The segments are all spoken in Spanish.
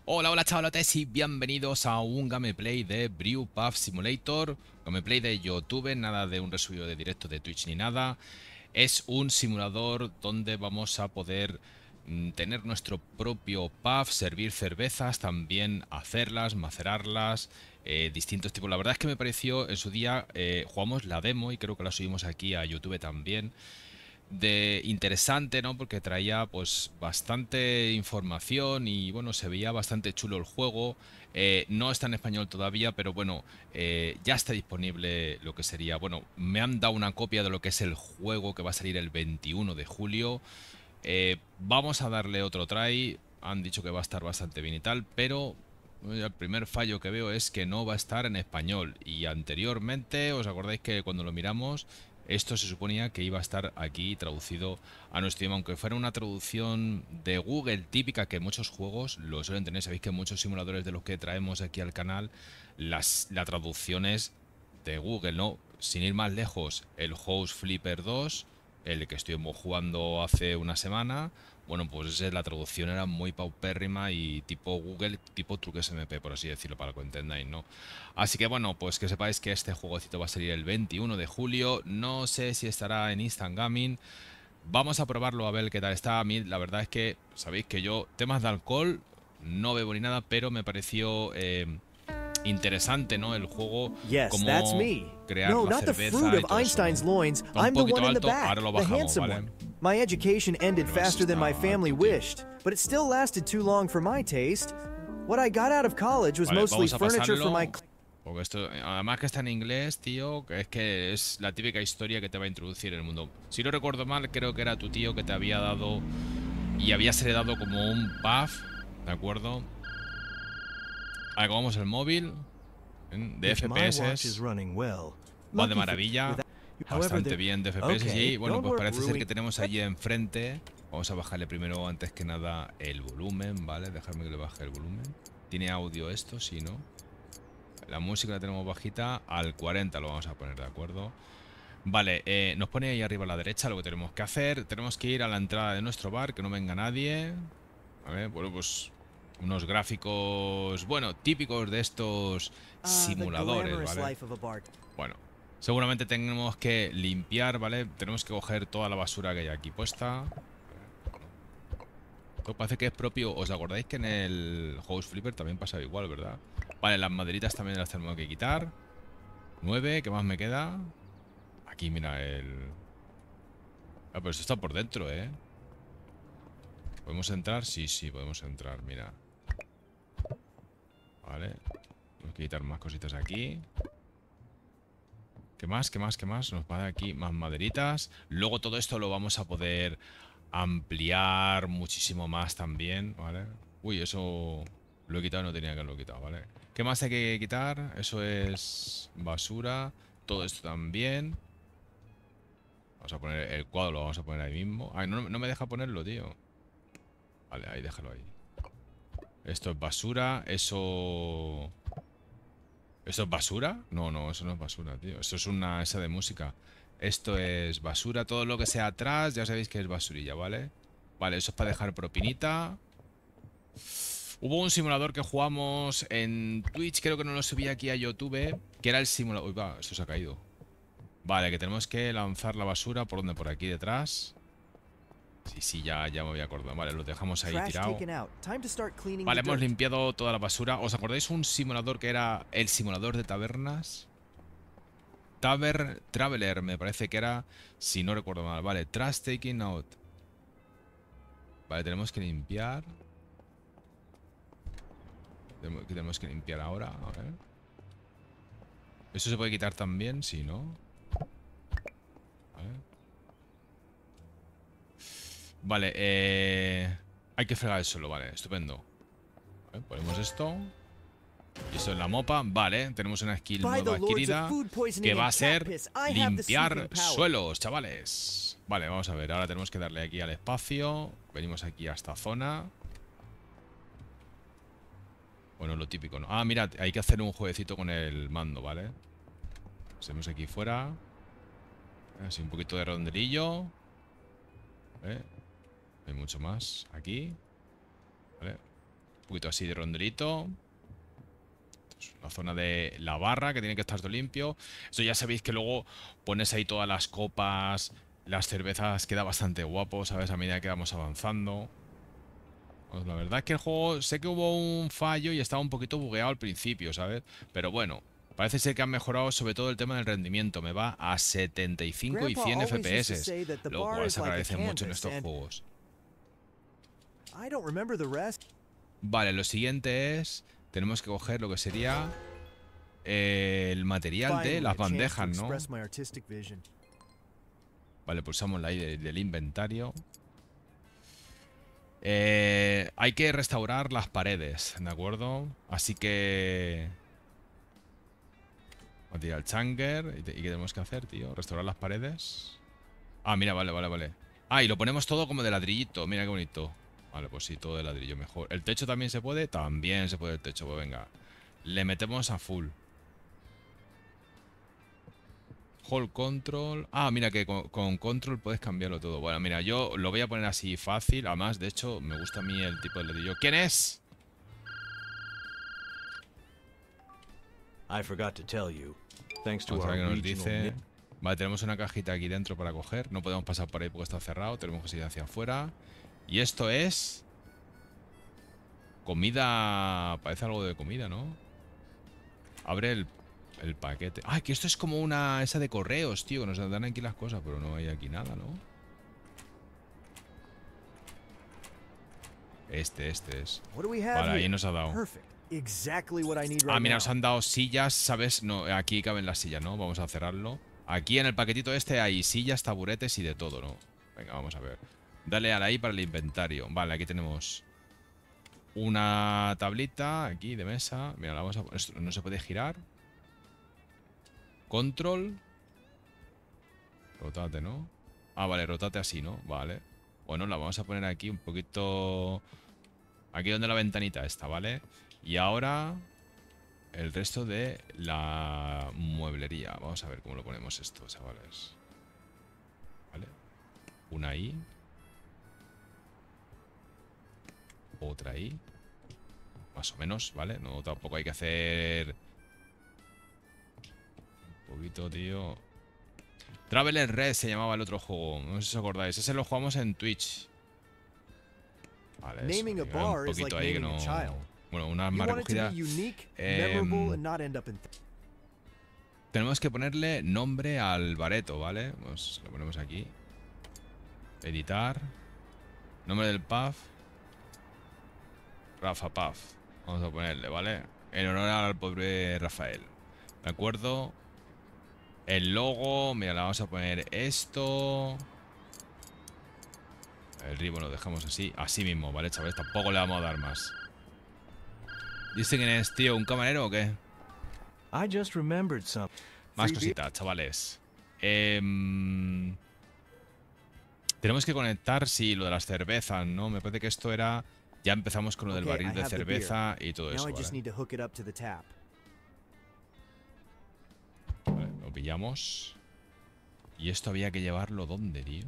Hola, hola chavalotes y bienvenidos a un gameplay de Brew Puff Simulator. Gameplay de YouTube, nada de un resubido de directo de Twitch ni nada. Es un simulador donde vamos a poder tener nuestro propio pub, servir cervezas, también hacerlas, macerarlas, distintos tipos. La verdad es que me pareció en su día, jugamos la demo y creo que la subimos aquí a YouTube también de interesante, ¿no? Porque traía pues bastante información y bueno, se veía bastante chulo el juego. No está en español todavía, pero bueno, ya está disponible lo que sería. Bueno, me han dado una copia de lo que es el juego que va a salir el 21 de julio. Vamos a darle otro try. Han dicho que va a estar bastante bien y tal, pero el primer fallo que veo es que no va a estar en español. Y anteriormente, ¿os acordáis que cuando lo miramos, esto se suponía que iba a estar aquí traducido a nuestro idioma? Aunque fuera una traducción de Google típica que muchos juegos lo suelen tener. Sabéis que muchos simuladores de los que traemos aquí al canal, la traducción es de Google, ¿no? Sin ir más lejos, el House Flipper 2, el que estuvimos jugando hace una semana, bueno, pues la traducción era muy paupérrima y tipo Google, tipo truques MP, por así decirlo, para que lo entendáis, ¿no? Así que bueno, pues que sepáis que este jueguecito va a salir el 21 de julio. No sé si estará en Instant Gaming. Vamos a probarlo a ver qué tal está. A mí la verdad es que, sabéis que yo, temas de alcohol, no bebo ni nada, pero me pareció interesante, ¿no? El juego, Yes, that's cómo me. crear No, la not the fruit cerveza of y todo eso, Einstein's ¿no? loins. Está un I'm the poquito one in the alto, ahora back, lo the bajamos, handsome ¿vale? one. My education ended Vale, vale, esto faster than my está family alto, tío. wished, but it still lasted too long for my taste. What I got out of college was Vale, mostly vamos a furniture for my. pasarlo. Porque esto, además que está en inglés, tío, que es la típica historia que te va a introducir en el mundo. Si no recuerdo mal, creo que era tu tío que te había dado y habías heredado como un buff, ¿de acuerdo? Acabamos el móvil de If my watch is FPS. running well. Va de Lucky for maravilla. without. However, Bastante there. bien de FPS. Okay, Y bueno, don't pues worry, parece ser Rui. que tenemos allí enfrente. Vamos a bajarle primero, antes que nada, el volumen, ¿vale? Dejarme que le baje el volumen. ¿Tiene audio esto? Sí, ¿no? La música la tenemos bajita. Al 40 lo vamos a poner, ¿de acuerdo? Vale, nos pone ahí arriba a la derecha lo que tenemos que hacer. Tenemos que ir a la entrada de nuestro bar, que no venga nadie. Vale, bueno, pues unos gráficos, bueno, típicos de estos The simuladores, glamorous ¿vale? life of a bar. Bueno, seguramente tenemos que limpiar, ¿vale? Tenemos que coger toda la basura que hay aquí puesta. Esto parece que es propio. ¿Os acordáis que en el House Flipper también pasaba igual, verdad? Vale, las maderitas también las tenemos que quitar. 9, ¿qué más me queda? Aquí, mira, el... Ah, pero esto está por dentro, ¿eh? ¿Podemos entrar? Sí, sí, podemos entrar, mira. Vale. Tenemos que quitar más cositas aquí. ¿Qué más? ¿Qué más? ¿Qué más? Nos va a dar aquí más maderitas. Luego todo esto lo vamos a poder ampliar muchísimo más también, ¿vale? Uy, eso lo he quitado, no tenía que haberlo quitado, ¿vale? ¿Qué más hay que quitar? Eso es basura. Todo esto también. Vamos a poner el cuadro, lo vamos a poner ahí mismo. Ay, no me deja ponerlo, tío. Vale, ahí, déjalo ahí. Esto es basura. Eso... ¿Esto es basura? No, no, eso no es basura, tío. Esto es una esa de música. Esto es basura. Todo lo que sea atrás, ya sabéis que es basurilla, ¿vale? Vale, eso es para dejar propinita. Hubo un simulador que jugamos en Twitch, creo que no lo subí aquí a YouTube, que era el simulador... Uy, va, esto se ha caído. Vale, que tenemos que lanzar la basura. ¿Por dónde? Por aquí detrás. Sí, sí, ya me había acordado. Vale, lo dejamos ahí Trash tirado. taken out. Time to start cleaning Vale, the hemos dirt. limpiado toda la basura. ¿Os acordáis un simulador que era el simulador de tabernas? Traveler, me parece que era, si no recuerdo mal. Vale, trash taking out. Vale, tenemos que limpiar. ¿Qué tenemos que limpiar ahora? A ver. ¿Eso se puede quitar también? Sí, ¿no? Vale, vale, hay que fregar el suelo, vale, estupendo. Vale, ponemos esto. Y esto es la mopa, vale. Tenemos una skill By the nueva lords of adquirida, food que poisoning va a and cat ser piss, I have the limpiar sweeping power. suelos, chavales. Vale, vamos a ver. Ahora tenemos que darle aquí al espacio. Venimos aquí a esta zona. Bueno, lo típico, ¿no? Ah, mira, hay que hacer un jueguecito con el mando, ¿vale? Hacemos aquí fuera. Así un poquito de rondelillo. ¿Vale? Hay mucho más aquí. ¿Vale? Un poquito así de rondelito. La zona de la barra, que tiene que estar todo limpio. Esto ya sabéis que luego pones ahí todas las copas, las cervezas, queda bastante guapo, ¿sabes? A medida que vamos avanzando. Pues la verdad es que el juego, sé que hubo un fallo y estaba un poquito bugueado al principio, ¿sabes? Pero bueno, parece ser que han mejorado sobre todo el tema del rendimiento. Me va a 75 y 100 FPS, lo cual se agradece mucho en estos juegos. Vale, lo siguiente es... Tenemos que coger lo que sería el material de las bandejas, ¿no? Vale, pulsamos la I del inventario. Hay que restaurar las paredes, ¿de acuerdo? Así que... Material Changer. ¿Y qué tenemos que hacer, tío? Restaurar las paredes. Ah, mira, vale. Ah, y lo ponemos todo como de ladrillito. Mira qué bonito. Vale, pues sí, todo de ladrillo mejor. ¿El techo también se puede? También se puede el techo, pues venga. Le metemos a full. Hold control. Ah, mira que con control puedes cambiarlo todo. Bueno, mira, yo lo voy a poner así fácil. Además, de hecho, me gusta a mí el tipo de ladrillo. ¿Quién es? I forgot to tell you. Thanks to Vamos a ver our qué nos dice. regional... Vale, tenemos una cajita aquí dentro para coger. No podemos pasar por ahí porque está cerrado. Tenemos que seguir hacia afuera. Y esto es... Comida... Parece algo de comida, ¿no? Abre el paquete. Ah, que esto es como una... Esa de correos, tío. Que nos dan aquí las cosas, pero no hay aquí nada, ¿no? Este es. Vale, ahí nos ha dado. Ah, mira, nos han dado sillas, ¿sabes? No, aquí caben las sillas, ¿no? Vamos a cerrarlo. Aquí en el paquetito este hay sillas, taburetes y de todo, ¿no? Venga, vamos a ver. Dale a la I para el inventario. Vale, aquí tenemos una tablita aquí de mesa. Mira, la vamos a... Esto no se puede girar. Control. Rotate, ¿no? Ah, vale, rotate así, ¿no? Vale. Bueno, la vamos a poner aquí un poquito... Aquí donde la ventanita está, ¿vale? Y ahora... El resto de la mueblería. Vamos a ver cómo lo ponemos esto, chavales. Vale. Una ahí. Otra ahí. Más o menos, ¿vale? No, tampoco hay que hacer... Un poquito, tío. Traveler Red se llamaba el otro juego. No sé si os acordáis. Ese lo jugamos en Twitch. Vale, eso, un poquito ahí que no... Bueno, una arma recogida. Tenemos que ponerle nombre al bareto, ¿vale? Pues lo ponemos aquí. Editar. Nombre del puff. Rafa Puff. Vamos a ponerle, ¿vale? En honor al pobre Rafael. ¿De acuerdo? El logo. Mira, le vamos a poner esto. El ribbon lo dejamos así. Así mismo, ¿vale, chavales? Tampoco le vamos a dar más. ¿Dice quién es, tío? ¿Un camarero o qué? I just remembered something. Más cositas, chavales. Tenemos que conectar, sí, lo de las cervezas, ¿no? Me parece que esto era... Ya empezamos con lo del barril de cerveza y todo eso, ¿vale? Vale, lo pillamos. Y esto había que llevarlo ¿dónde, tío?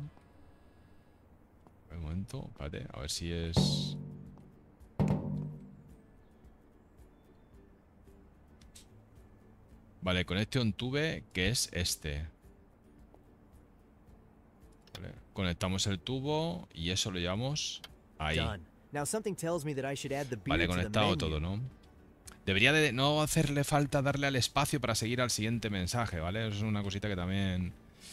Un momento, espérate, a ver si es... Vale, Connection Tube, que es este. Vale, conectamos el tubo y eso lo llevamos ahí. Vale, conectado todo, ¿no? Debería de no hacerle falta darle al espacio para seguir al siguiente mensaje, ¿vale? Eso es una cosita que también...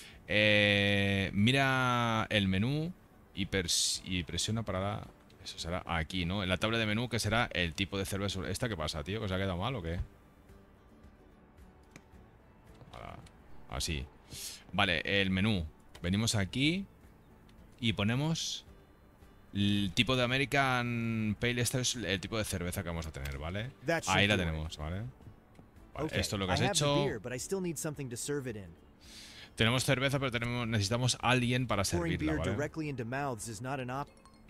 mira el menú y presiona para... Eso será aquí, ¿no? En la tabla de menú, que será el tipo de cerveza. ¿Esta qué pasa, tío? ¿Que se ha quedado mal o qué? Así. Vale, el menú. Venimos aquí y ponemos el tipo de American Pale. Este es el tipo de cerveza que vamos a tener, ¿vale? Ahí la tenemos, ¿vale? Vale, esto es lo que has hecho. Tenemos cerveza, pero necesitamos alguien para servirla, ¿vale?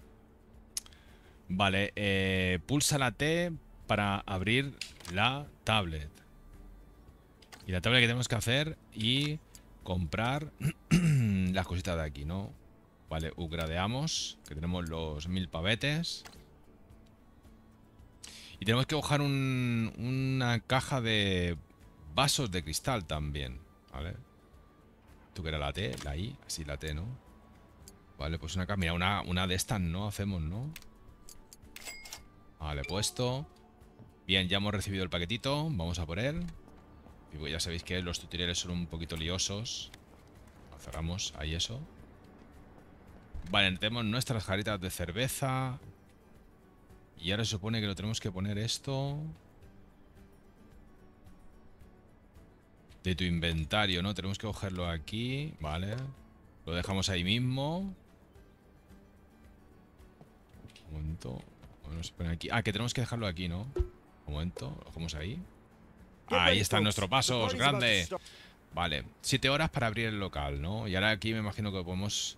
Vale, pulsa la T para abrir la tablet. Y la tabla que tenemos que hacer y comprar las cositas de aquí, ¿no? Vale, upgradeamos, que tenemos los 1000 pavetes. Y tenemos que coger una caja de vasos de cristal también, ¿vale? ¿Tú que era la T? La I, así la T, ¿no? Vale, pues una caja. Mira, una de estas no hacemos, ¿no? Vale, puesto. Bien, ya hemos recibido el paquetito. Vamos a por él. Y pues ya sabéis que los tutoriales son un poquito liosos. Cerramos ahí eso. Vale, tenemos nuestras jarritas de cerveza. Y ahora se supone que lo tenemos que poner esto de tu inventario, ¿no? Tenemos que cogerlo aquí, vale. Lo dejamos ahí mismo. Un momento. Bueno, se pone aquí. Ah, que tenemos que dejarlo aquí, ¿no? Un momento, lo dejamos ahí. Ahí están nuestros pasos, grande. Vale, 7 horas para abrir el local, ¿no? Y ahora aquí me imagino que podemos...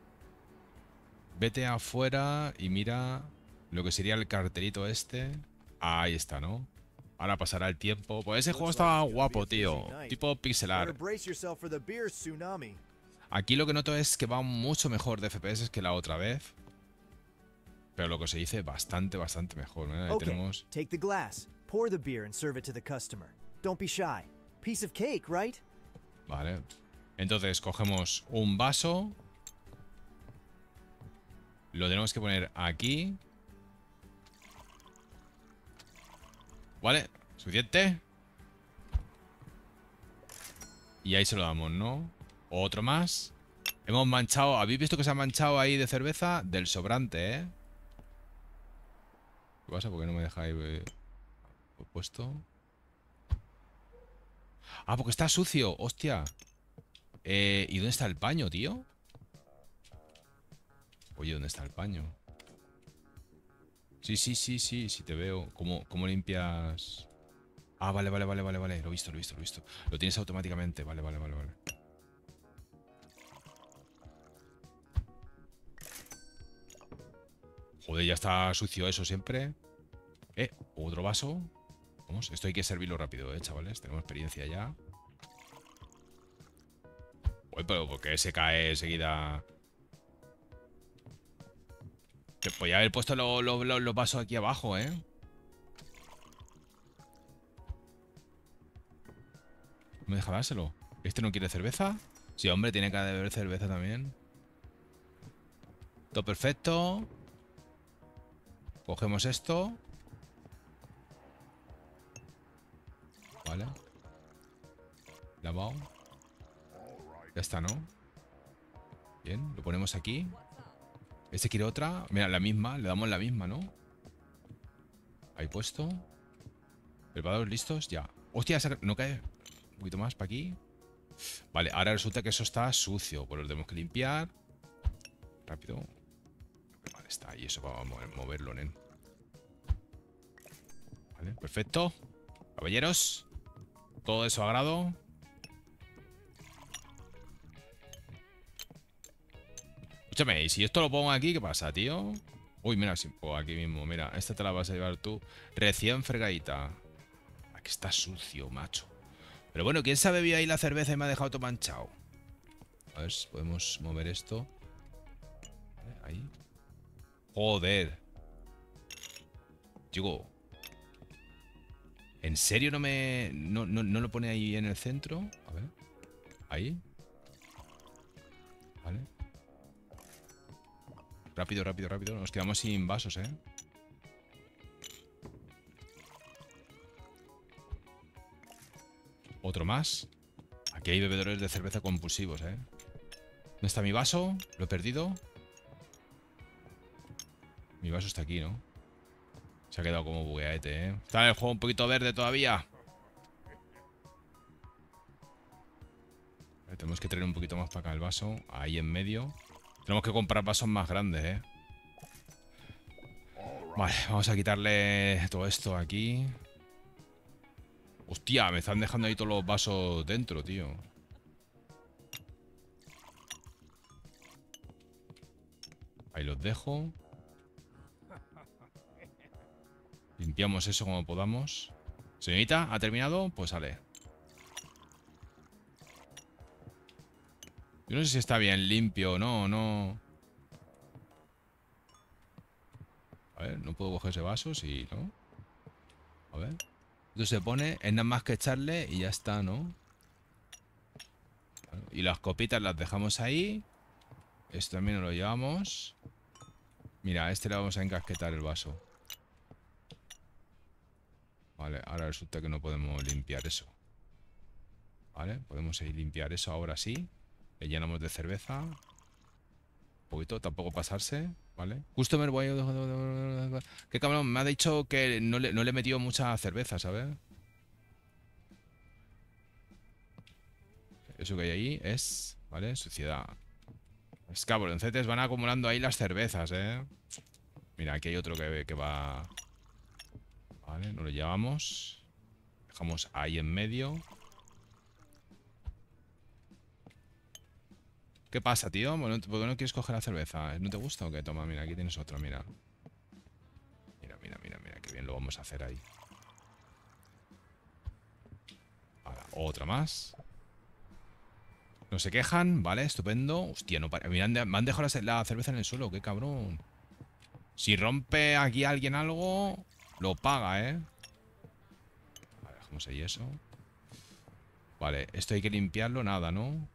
Vete afuera y mira lo que sería el cartelito este. Ahí está, ¿no? Ahora pasará el tiempo. Pues ese juego estaba guapo, tío. Tipo pixel art. Aquí lo que noto es que va mucho mejor de FPS que la otra vez. Pero lo que se dice bastante mejor, ¿no? Ahí tenemos... Take the glass, pour the beer and serve it to the customer. Don't be shy. Piece of cake, right? Vale. Entonces cogemos un vaso. Lo tenemos que poner aquí. Vale, suficiente. Y ahí se lo damos, ¿no? Otro más. Hemos manchado. ¿Habéis visto que se ha manchado ahí de cerveza? Del sobrante, ¿eh? ¿Qué pasa? ¿Por qué no me deja ahí puesto? Ah, porque está sucio. Hostia. ¿Y dónde está el paño, tío? Oye, ¿dónde está el paño? Sí, te veo. ¿Cómo limpias? Ah, vale. Lo he visto. Lo tienes automáticamente. Vale. Joder, ya está sucio eso siempre. Otro vaso. Vamos, esto hay que servirlo rápido, chavales. Tenemos experiencia ya. Uy, pero ¿por qué se cae enseguida? Que podía haber puesto los vasos aquí abajo, ¿eh? ¿No me deja dárselo? ¿Este no quiere cerveza? Sí, hombre, tiene que beber cerveza también. Todo perfecto. Cogemos esto. Vale. Lavado. Ya está, ¿no? Bien, lo ponemos aquí. Este quiere otra. Mira, la misma. Le damos la misma, ¿no? Ahí puesto. ¿Preparados? ¿Listos? Ya. Hostia, no cae. Un poquito más para aquí. Vale, ahora resulta que eso está sucio. Pues lo tenemos que limpiar. Rápido. Vale, está ahí. Eso vamos a moverlo, nen. Vale, perfecto. Caballeros. Todo eso a grado. Escúchame, y si esto lo pongo aquí, ¿qué pasa, tío? Uy, mira, si pongo aquí mismo. Mira, esta te la vas a llevar tú. Recién fregadita. Aquí está sucio, macho. Pero bueno, ¿quién se ha bebido ahí la cerveza y me ha dejado todo manchado? A ver si podemos mover esto. Ahí. Joder. Digo, ¿en serio no me... no lo pone ahí en el centro? A ver. Ahí. Vale. Rápido. Nos quedamos sin vasos, ¿eh? Otro más. Aquí hay bebedores de cerveza compulsivos, ¿eh? ¿Dónde está mi vaso? ¿Lo he perdido? Mi vaso está aquí, ¿no? Se ha quedado como bugueaete, ¿eh? Está en el juego un poquito verde todavía. Tenemos que traer un poquito más para acá el vaso. Ahí en medio. Tenemos que comprar vasos más grandes, ¿eh? Vale, vamos a quitarle todo esto aquí. Hostia, me están dejando ahí todos los vasos dentro, tío. Ahí los dejo. Limpiamos eso como podamos. Señorita, ¿ha terminado? Pues sale. Yo no sé si está bien limpio o no. A ver, no puedo coger ese vaso, sí, ¿no? A ver. Esto se pone, es nada más que echarle y ya está, ¿no? Y las copitas las dejamos ahí. Esto también nos lo llevamos. Mira, a este le vamos a encasquetar el vaso. Vale, ahora resulta que no podemos limpiar eso. Vale, podemos ir limpiar eso ahora sí. Le llenamos de cerveza. Un poquito, tampoco pasarse. Vale. Customer voy. Qué cabrón, me ha dicho que no le he metido mucha cerveza, ¿sabes? Eso que hay ahí es... ¿Vale? Suciedad. Es que cabroncetes van acumulando ahí las cervezas, ¿eh? Mira, aquí hay otro que va... Vale, nos lo llevamos. Dejamos ahí en medio. ¿Qué pasa, tío? Bueno, ¿por qué no quieres coger la cerveza? ¿No te gusta o qué? Toma, mira, aquí tienes otra, mira. Mira, qué bien lo vamos a hacer ahí. Ahora, otra más. No se quejan, vale, estupendo. Hostia, no mira, me han dejado la cerveza en el suelo, qué cabrón. Si rompe aquí alguien algo, lo paga, ¿eh? Vale, dejamos ahí eso. Vale, esto hay que limpiarlo, nada, ¿no?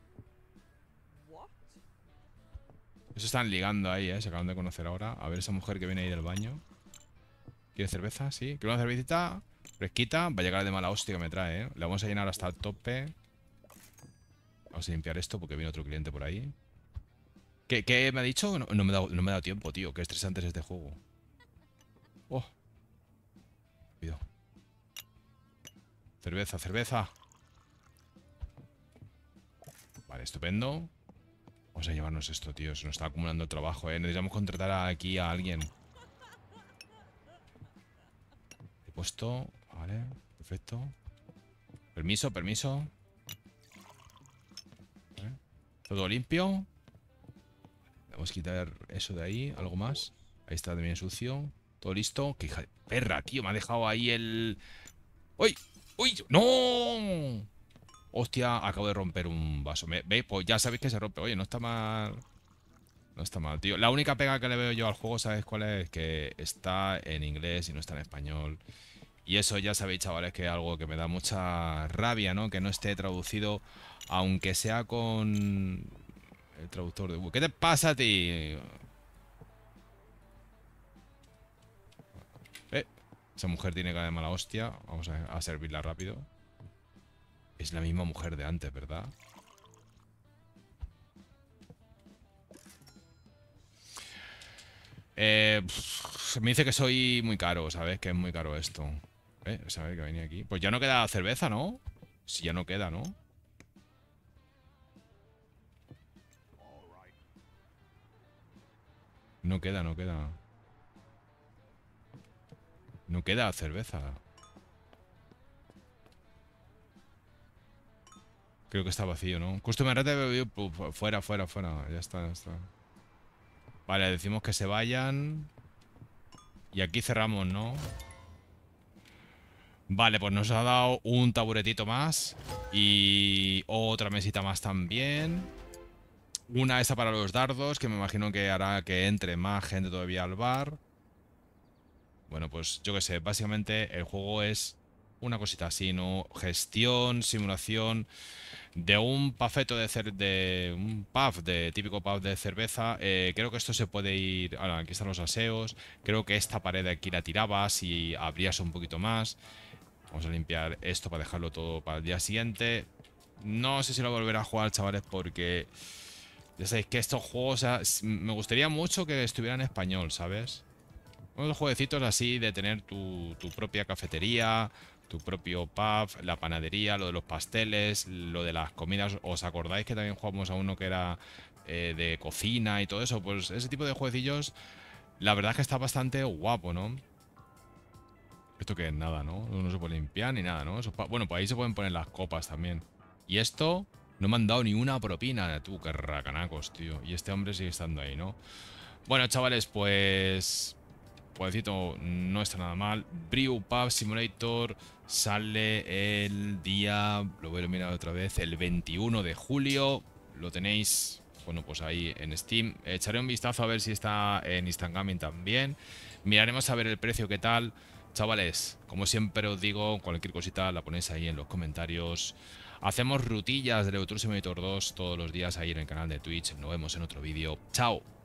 Eso están ligando ahí, ¿eh? Se acaban de conocer ahora. A ver esa mujer que viene ahí del baño. ¿Quiere cerveza? Sí. ¿Quiere una cervecita? Fresquita. Va a llegar de mala hostia que me trae, ¿eh? Le vamos a llenar hasta el tope. Vamos a limpiar esto porque viene otro cliente por ahí. ¿Qué me ha dicho? No me ha dado tiempo, tío. Qué estresante es este juego. Oh. Cuidado. Cerveza, cerveza. Vale, estupendo. Vamos a llevarnos esto, tío. Se nos está acumulando el trabajo, ¿eh? Necesitamos contratar aquí a alguien. He puesto... Vale, perfecto. Permiso, permiso. ¿Vale? Todo limpio. Vamos a quitar eso de ahí. Algo más. Ahí está también sucio. Todo listo. ¡Qué hija de perra, tío! Me ha dejado ahí el... ¡Uy! ¡Uy! ¡No! Hostia, acabo de romper un vaso. ¿Veis? Pues ya sabéis que se rompe. Oye, no está mal. No está mal, tío. La única pega que le veo yo al juego, ¿sabes cuál es? Que está en inglés y no está en español. Y eso ya sabéis, chavales, que es algo que me da mucha rabia, ¿no? Que no esté traducido, aunque sea con el traductor de Google. ¿Qué te pasa a ti? Esa mujer tiene cara de mala hostia. Vamos a servirla rápido. Es la misma mujer de antes, ¿verdad? Me dice que soy muy caro, ¿sabes? Que es muy caro esto. ¿Sabes que venía aquí? Pues ya no queda cerveza, ¿no? Si ya no queda, ¿no? No queda, no queda. No queda cerveza. Creo que está vacío, ¿no? Customer rate, fuera, fuera, fuera. Ya está, ya está. Vale, decimos que se vayan. Y aquí cerramos, ¿no? Vale, pues nos ha dado un taburetito más. Y otra mesita más también. Una esa para los dardos, que me imagino que hará que entre más gente todavía al bar. Bueno, pues yo qué sé, básicamente el juego es una cosita así, ¿no? Gestión, simulación de un pafeto de un pub, de típico pub de cerveza. Creo que esto se puede ir... Ahora, aquí están los aseos. Creo que esta pared de aquí la tirabas y abrías un poquito más. Vamos a limpiar esto para dejarlo todo para el día siguiente. No sé si lo volveré a jugar, chavales, porque... Ya sabéis que estos juegos... O sea, me gustaría mucho que estuviera en español, ¿sabes? Unos jueguecitos así de tener tu propia cafetería, tu propio pub, la panadería, lo de los pasteles, lo de las comidas. ¿Os acordáis que también jugamos a uno que era de cocina y todo eso? Pues ese tipo de jueguecillos, la verdad es que está bastante guapo, ¿no? Esto que es nada, ¿no? No se puede limpiar ni nada, ¿no? Bueno, pues ahí se pueden poner las copas también. Y esto, no me han dado ni una propina, tú, qué racanacos, tío. Y este hombre sigue estando ahí, ¿no? Bueno, chavales, pues... Jueguecito no está nada mal. Brew Pub Simulator sale el día... Lo voy a mirar otra vez. El 21 de julio. Lo tenéis, bueno, pues ahí en Steam. Echaré un vistazo a ver si está en Instant Gaming también. Miraremos a ver el precio, qué tal. chavales, como siempre os digo, cualquier cosita la ponéis ahí en los comentarios. Hacemos rutillas del Euro Truck Simulator 2 todos los días ahí en el canal de Twitch. Nos vemos en otro vídeo. ¡Chao!